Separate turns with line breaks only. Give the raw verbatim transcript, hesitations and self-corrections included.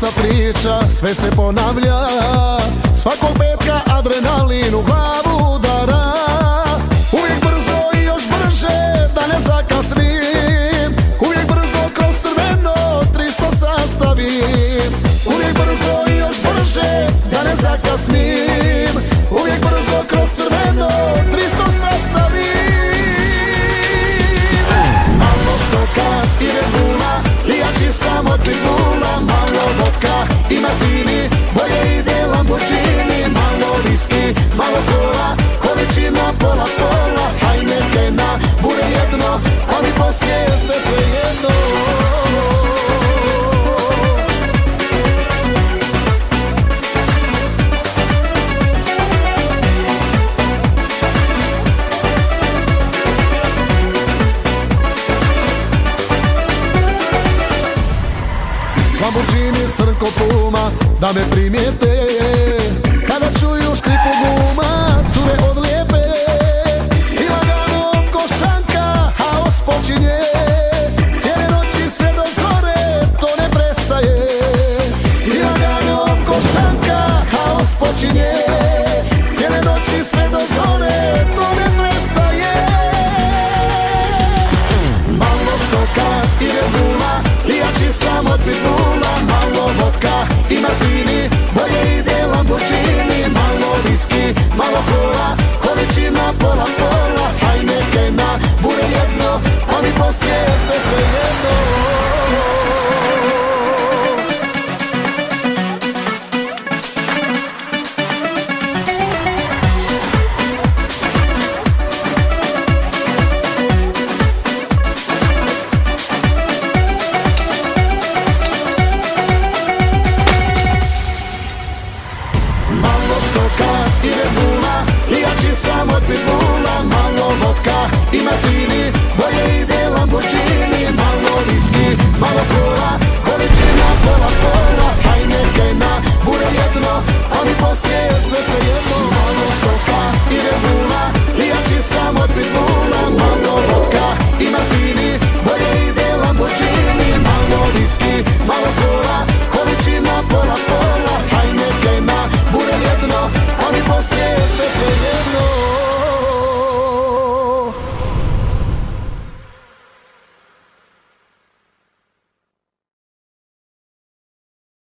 ista priča, sve se ponavlja. Svakog petka adrenalin u glavu udara. Uvijek brzo i još brže, da ne zakasnim. Uvijek brzo kroz crveno tristo sastavim. Uvijek brzo i još brže, da ne zakasnim. Uvijek brzo kroz crveno tristo sastavim. Malo štoka i Red Bulla, i jači sam od pitbulla. Malo vodka i martini, bolje ide Lamborghini. Malo viski, malo kola, količina pola pola. Heinekena, bude jedno, a mi poslije sve sve jedno. Lamborghini crko puma, da me primijete. Kada čuju škripu guma,